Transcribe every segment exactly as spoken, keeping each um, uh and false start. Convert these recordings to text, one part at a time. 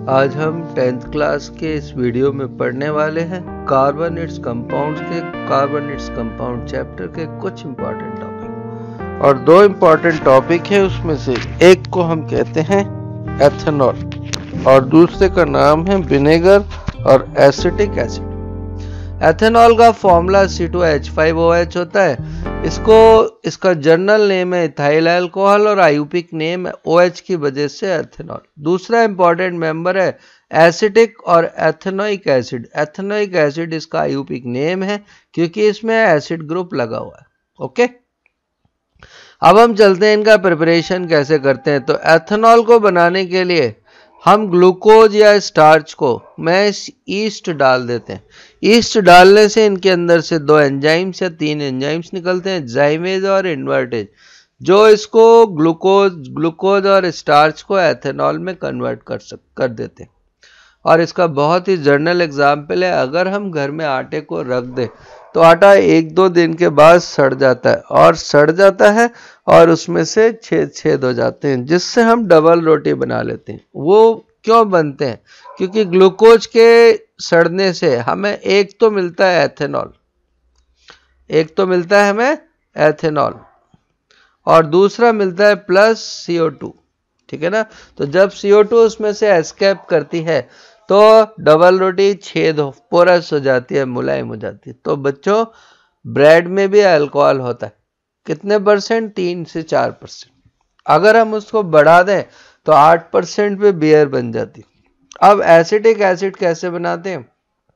आज हम tenth class के इस वीडियो में पढ़ने वाले हैं कार्बन इट्स कंपाउंड्स के कार्बन इट्स कंपाउंड चैप्टर के कुछ इंपॉर्टेंट टॉपिक। और दो इंपॉर्टेंट टॉपिक है, उसमें से एक को हम कहते हैं एथेनॉल और दूसरे का नाम है विनेगर और एसिटिक एसिड। एथेनॉल का formula C two H five O H होता है। इसको इसका जर्नल नेम है इथाइल अल्कोहल और आयुपिक नेम है ओ एच की वजह से एथेनॉल। दूसरा इंपॉर्टेंट मेंबर है एसिटिक और एथेनोइक एसिड। एथेनोइक एसिड इसका आयुपिक नेम है क्योंकि इसमें एसिड ग्रुप लगा हुआ है। ओके, अब हम चलते हैं इनका प्रिपरेशन कैसे करते हैं। तो एथेनॉल को बनाने के लिए हम ग्लूकोज या स्टार्च को में ईस्ट डाल देते हैं। ईस्ट डालने से इनके अंदर से दो एंजाइम्स या तीन एंजाइम्स निकलते हैं, जाइमेज और इन्वर्टेज, जो इसको ग्लूकोज ग्लूकोज और स्टार्च को एथेनॉल में कन्वर्ट कर सक कर देते हैं। और इसका बहुत ही जर्नल एग्जाम्पल है, अगर हम घर में आटे को रख दें तो आटा एक दो दिन के बाद सड़ जाता है और सड़ जाता है और उसमें से छेद छेद हो जाते हैं, जिससे हम डबल रोटी बना लेते हैं। वो क्यों बनते हैं? क्योंकि ग्लूकोज के सड़ने से हमें एक तो मिलता है एथेनॉल, एक तो मिलता है हमें एथेनॉल और दूसरा मिलता है प्लस सी ओ टू। ठीक है ना? तो जब सी ओ टू उसमें से एस्केप करती है तो डबल रोटी छेद हो पोरस हो जाती है, मुलायम हो जाती है। तो बच्चों, ब्रेड में भी अल्कोहल होता है। कितने परसेंट? तीन से चार परसेंट। अगर हम उसको बढ़ा दें तो आठ परसेंट पे बियर बन जाती। अब एसिटिक एसिड कैसे बनाते हैं?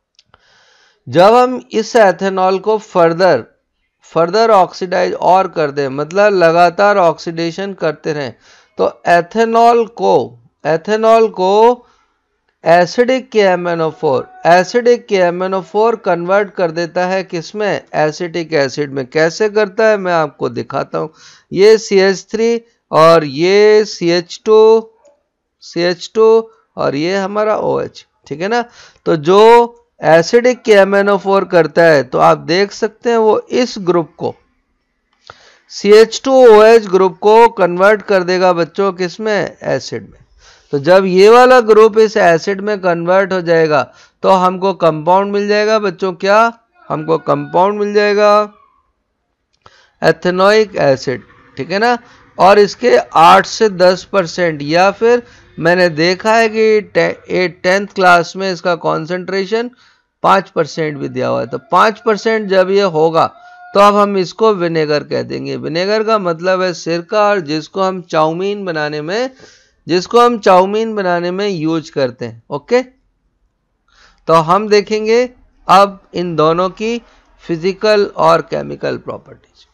जब हम इस एथेनॉल को फर्दर फर्दर ऑक्सीडाइज और कर दें, मतलब लगातार ऑक्सीडेशन करते रहें, तो एथेनॉल को एथेनॉल को acidic K M N O four acidic K M N O four convert कर देता है किसमें? एसिटिक एसिड में। कैसे करता है मैं आपको दिखाता हूं। ये सी एच थ्री और ये C H two C H two और ये हमारा ओ एच। ठीक है ना? तो जो acidic K M N O four करता है, तो आप देख सकते हैं वो इस ग्रुप को C H two O H group को कन्वर्ट कर देगा बच्चों किसमें? एसिड में। तो जब ये वाला ग्रुप इस एसिड में कन्वर्ट हो जाएगा तो हमको कंपाउंड मिल जाएगा बच्चों। क्या? हमको कंपाउंड मिल जाएगा एथेनोइक एसिड। ठीक है ना? और इसके आठ से दस परसेंट, या फिर मैंने देखा है कि टेंथ क्लास में इसका कॉन्सेंट्रेशन पाँच परसेंट भी दिया हुआ है। तो पाँच परसेंट जब ये होगा तो अब हम इसको विनेगर कह देंगे। विनेगर का मतलब है सिरका, और जिसको हम चाउमीन बनाने में जिसको हम चाउमीन बनाने में यूज करते हैं। ओके, तो हम देखेंगे अब इन दोनों की फिजिकल और केमिकल प्रॉपर्टीज।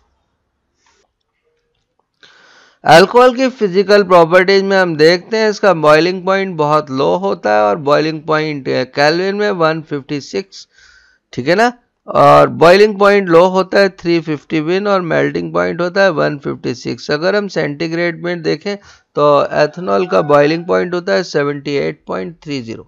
अल्कोहल की फिजिकल प्रॉपर्टीज में हम देखते हैं इसका बॉइलिंग पॉइंट बहुत लो होता है और बॉइलिंग पॉइंट केल्विन में वन फिफ्टी सिक्स। ठीक है ना? और बॉइलिंग पॉइंट लो होता है थ्री फिफ्टी विन और मेल्टिंग पॉइंट होता है वन फिफ्टी सिक्स। अगर हम सेंटीग्रेड में देखें तो एथेनॉल का बॉइलिंग पॉइंट होता है seventy eight point three zero,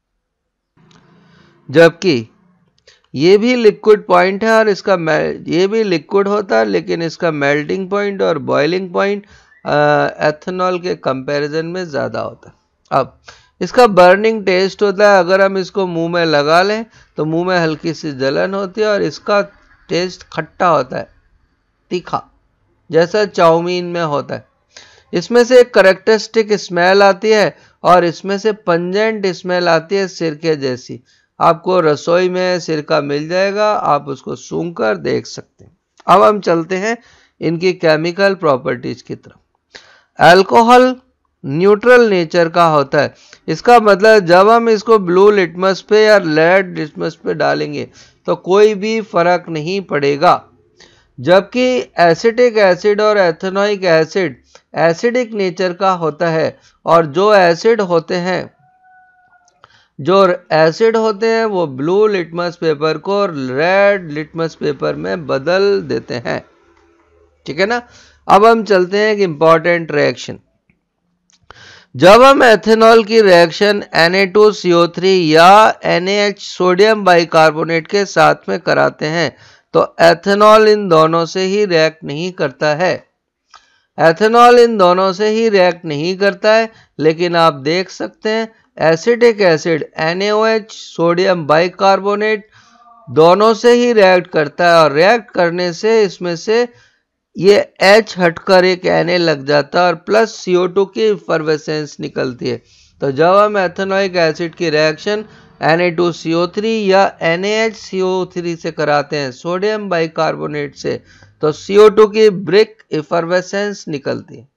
जबकि ये भी लिक्विड पॉइंट है और इसका ये भी लिक्विड होता है, लेकिन इसका मेल्टिंग पॉइंट और बॉइलिंग पॉइंट एथेनॉल के कंपैरिजन में ज़्यादा होता है। अब इसका बर्निंग टेस्ट होता है। अगर हम इसको मुंह में लगा लें तो मुंह में हल्की सी जलन होती है और इसका टेस्ट खट्टा होता है, तीखा, जैसा चाउमीन में होता है। इसमें से एक करेक्टरिस्टिक स्मेल आती है और इसमें से पंजेंट स्मेल आती है सिरके जैसी। आपको रसोई में सिरका मिल जाएगा, आप उसको सूंघ कर देख सकते हैं। अब हम चलते हैं इनकी केमिकल प्रॉपर्टीज की तरफ। अल्कोहल न्यूट्रल नेचर का होता है। इसका मतलब जब हम इसको ब्लू लिटमस पे या रेड लिटमस पे डालेंगे तो कोई भी फर्क नहीं पड़ेगा, जबकि एसिटिक एसिड और एथेनोइक एसिड एसिडिक नेचर का होता है। और जो एसिड होते हैं जो एसिड होते हैं वो ब्लू लिटमस पेपर को रेड लिटमस पेपर में बदल देते हैं। ठीक है ना? अब हम चलते हैं एक इंपॉर्टेंट रिएक्शन। जब हम एथेनॉल की reaction N A two C O three या N A H sodium bicarbonate के साथ में कराते हैं तो एथेनॉल इन दोनों से ही रिएक्ट नहीं करता है। एथेनॉल इन दोनों से ही रिएक्ट नहीं करता है, लेकिन आप देख सकते हैं acetic acid N A O H sodium bicarbonate दोनों से ही रिएक्ट करता है और रिएक्ट करने से इसमें से ये H हटकर एक Na लग जाता है और प्लस सी ओ टू की इफरवेसेंस निकलती है। तो जब हम एथेनोइक एसिड की reaction N A two C O three या N A H C O three से कराते हैं सोडियम बाइकार्बोनेट से, तो सी ओ टू की ब्रिक इफरवेसेंस निकलती है।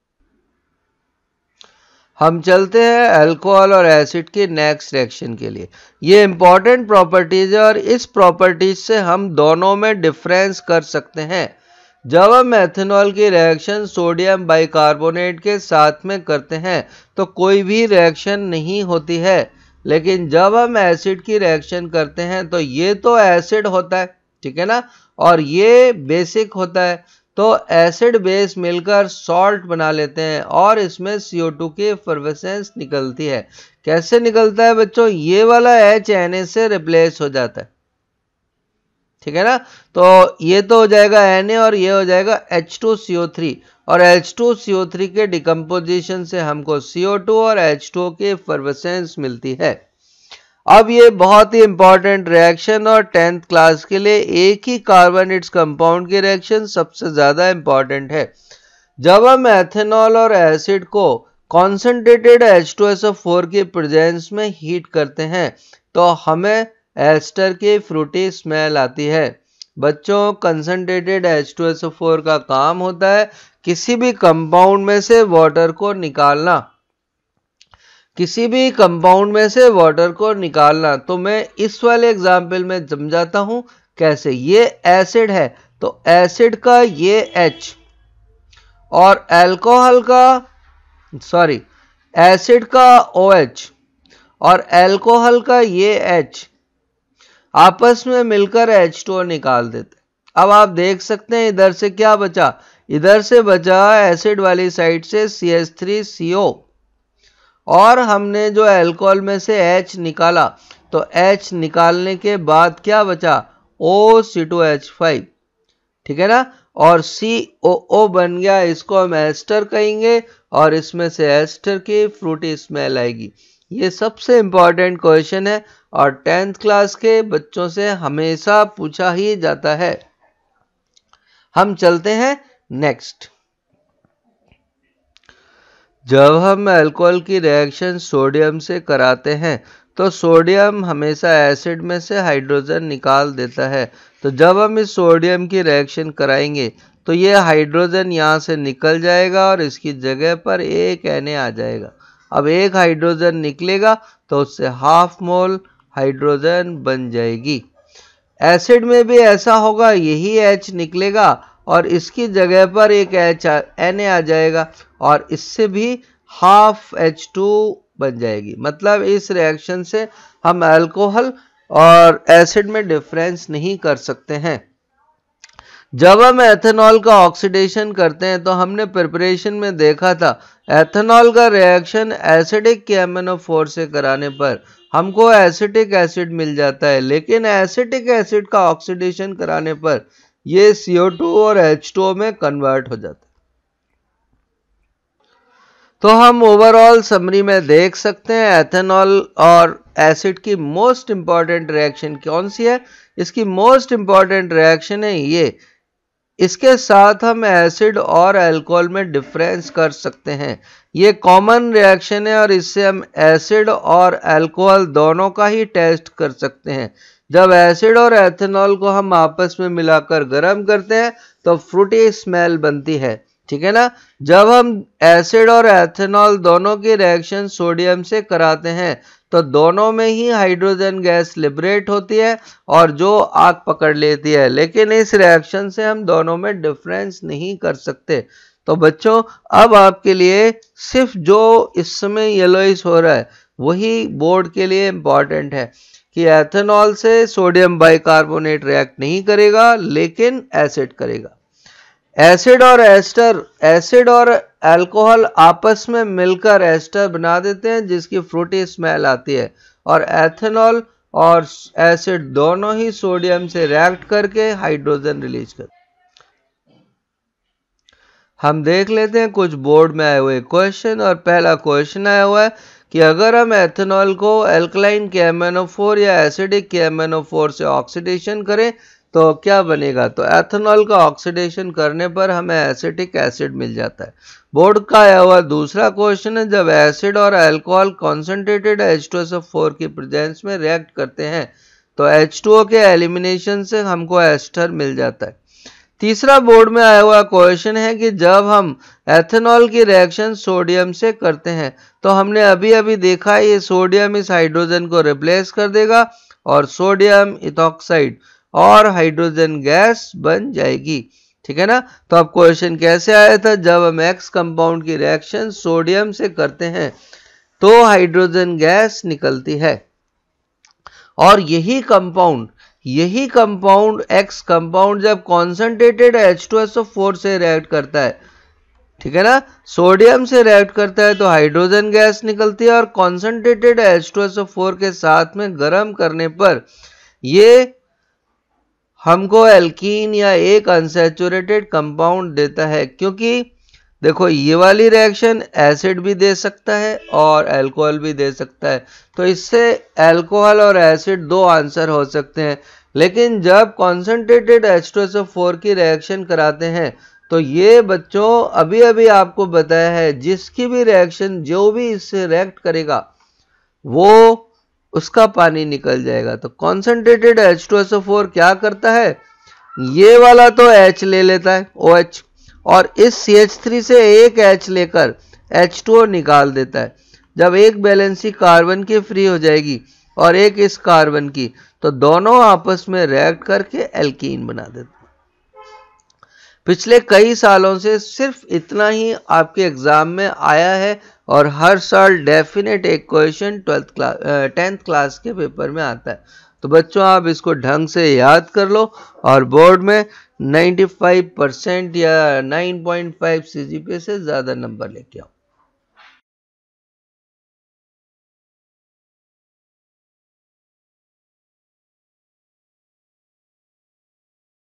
हम चलते हैं अल्कोहल और एसिड की नेक्स्ट रिएक्शन के लिए। ये इंपॉर्टेंट प्रॉपर्टीज है और इस प्रॉपर्टीज से हम दोनों में डिफरेंस कर सकते हैं। जब हम एथेनॉल की रिएक्शन सोडियम बाइकार्बोनेट के साथ में करते हैं तो कोई भी रिएक्शन नहीं होती है, लेकिन जब हम एसिड की रिएक्शन करते हैं तो ये तो एसिड होता है, ठीक है ना, और ये बेसिक होता है, तो एसिड बेस मिलकर सॉल्ट बना लेते हैं और इसमें सी ओ टू की एफरवेसेंस निकलती है। कैसे निकलता है बच्चों? ये वाला H Na से रिप्लेस हो जाता है, ठीक है ना। तो ये तो हो जाएगा Na और ये हो जाएगा H two C O three और H two C O three के डिकम्पोजिशन से हमको सी ओ टू और एच टू की एफरवेसेंस मिलती है। अब ये बहुत ही इंपॉर्टेंट रिएक्शन और टेंथ क्लास के लिए एक ही कार्बोनेट्स कंपाउंड की रिएक्शन सबसे ज्यादा इंपॉर्टेंट है। जब हम एथेनॉल और एसिड को concentrated H two S O four की प्रेजेंस में हीट करते हैं तो हमें एस्टर की फ्रूटी स्मेल आती है। बच्चों, concentrated H two S O four का काम होता है किसी भी कंपाउंड में से वाटर को निकालना, किसी भी कंपाउंड में से वाटर को निकालना। तो मैं इस वाले एग्जाम्पल में समझाता हूं कैसे। ये एसिड है तो एसिड का ये H और अल्कोहल का सॉरी एसिड का OH और अल्कोहल का ये H आपस में मिलकर एच टू ओ निकाल देते। अब आप देख सकते हैं इधर से क्या बचा, इधर से बचा एसिड वाली साइड से सी एच थ्री सी ओ और हमने जो अल्कोहल में से H निकाला तो H निकालने के बाद क्या बचा, O C two H five, ठीक है ना, और सी ओ ओ बन गया। इसको हम एस्टर कहेंगे और इसमें से एस्टर की फ्रूटी स्मेल आएगी। ये सबसे इंपॉर्टेंट क्वेश्चन है और टेंथ क्लास के बच्चों से हमेशा पूछा ही जाता है। हम चलते हैं नेक्स्ट। जब हम अल्कोहल की रिएक्शन सोडियम से कराते हैं तो सोडियम हमेशा एसिड में से हाइड्रोजन निकाल देता है। तो जब हम इस सोडियम की रिएक्शन कराएंगे तो ये हाइड्रोजन यहाँ से निकल जाएगा और इसकी जगह पर एक Na आ जाएगा। अब एक हाइड्रोजन निकलेगा तो उससे हाफ मोल हाइड्रोजन बन जाएगी। एसिड में भी ऐसा होगा, यही H निकलेगा और इसकी जगह पर एक H Na आ जाएगा और इससे भी हाफ एच टू बन जाएगी। मतलब इस रिएक्शन से हम अल्कोहल और एसिड में डिफरेंस नहीं कर सकते हैं। जब हम एथेनॉल का ऑक्सीडेशन करते हैं तो हमने प्रिपरेशन में देखा था एथेनॉल का reaction acidic K M N O four से कराने पर हमको एसिटिक एसिड मिल जाता है, लेकिन एसिटिक एसिड का ऑक्सीडेशन कराने पर ये सी ओ टू और एच टू ओ में कन्वर्ट हो जाता है। तो हम ओवरऑल समरी में देख सकते हैं एथेनॉल और एसिड की मोस्ट इंपॉर्टेंट रिएक्शन कौन सी है। इसकी मोस्ट इंपॉर्टेंट रिएक्शन है ये। इसके साथ हम एसिड और अल्कोहल में डिफरेंस कर सकते हैं। ये कॉमन रिएक्शन है और इससे हम एसिड और अल्कोहल दोनों का ही टेस्ट कर सकते हैं। जब एसिड और एथेनॉल को हम आपस में मिलाकर गर्म करते हैं तो फ्रूटी स्मेल बनती है, ठीक है ना। जब हम एसिड और एथेनॉल दोनों की रिएक्शन सोडियम से कराते हैं तो दोनों में ही हाइड्रोजन गैस लिबरेट होती है और जो आग पकड़ लेती है, लेकिन इस रिएक्शन से हम दोनों में डिफरेंस नहीं कर सकते। तो बच्चों, अब आपके लिए सिर्फ जो इस समय येलोइश हो रहा है वही बोर्ड के लिए इंपॉर्टेंट है कि एथेनॉल से सोडियम बाइकार्बोनेट रिएक्ट नहीं करेगा लेकिन एसिड करेगा। एसिड और एस्टर एसिड और अल्कोहल आपस में मिलकर एस्टर बना देते हैं जिसकी फ्रूटी स्मेल आती है, और एथेनॉल और एसिड दोनों ही सोडियम से रिएक्ट करके हाइड्रोजन रिलीज करते हैं। हम देख लेते हैं कुछ बोर्ड में आए हुए क्वेश्चन, और पहला क्वेश्चन आया हुआ है कि अगर हम एथेनॉल को alkaline K M N O four या acidic K M N O four से ऑक्सीडेशन करें तो क्या बनेगा, तो एथेनॉल का ऑक्सीडेशन करने पर हमें एसिटिक एसिड मिल जाता है। बोर्ड का आया हुआ दूसरा क्वेश्चन है, जब एसिड और alcohol concentrated H two S O four की प्रेजेंस में रिएक्ट करते हैं तो एच टू ओ के एलिमिनेशन से हमको एस्टर मिल जाता है। तीसरा बोर्ड में आया हुआ क्वेश्चन है कि जब हम एथेनॉल की रिएक्शन सोडियम से करते हैं तो हमने अभी अभी देखा ये सोडियम इस हाइड्रोजन को रिप्लेस कर देगा और सोडियम इथॉक्साइड और हाइड्रोजन गैस बन जाएगी, ठीक है ना। तो अब क्वेश्चन कैसे आया था, जब हम एक्स कंपाउंड की रिएक्शन सोडियम से करते हैं तो हाइड्रोजन गैस निकलती है और यही कंपाउंड यही कंपाउंड एक्स कंपाउंड जब concentrated H two S O four से रिएक्ट करता है, ठीक है ना, सोडियम से रिएक्ट करता है तो हाइड्रोजन गैस निकलती है और concentrated H two S O four के साथ में गर्म करने पर ये हमको एल्कीन या एक अनसैचुरेटेड कंपाउंड देता है। क्योंकि देखो ये वाली रिएक्शन एसिड भी दे सकता है और अल्कोहल भी दे सकता है, तो इससे अल्कोहल और एसिड दो आंसर हो सकते हैं। लेकिन जब concentrated H two S O four की रिएक्शन कराते हैं तो ये बच्चों अभी अभी आपको बताया है, जिसकी भी रिएक्शन जो भी इससे रिएक्ट करेगा वो उसका पानी निकल जाएगा। तो concentrated H two S O four क्या करता है, ये वाला तो H ले लेता है OH और इस सी एच थ्री से एक H लेकर एच टू ओ निकाल देता है। जब एक बैलेंसी कार्बन की फ्री हो जाएगी और एक इस कार्बन की, तो दोनों आपस में रिएक्ट करके एल्कीन बना देते हैं। पिछले कई सालों से सिर्फ इतना ही आपके एग्जाम में आया है और हर साल डेफिनेट एक question twelfth class tenth class के पेपर में आता है। तो बच्चों आप इसको ढंग से याद कर लो और बोर्ड में पचानवे परसेंट या नौ पॉइंट पाँच सीजीपीए से ज़्यादा नंबर लेके आओ।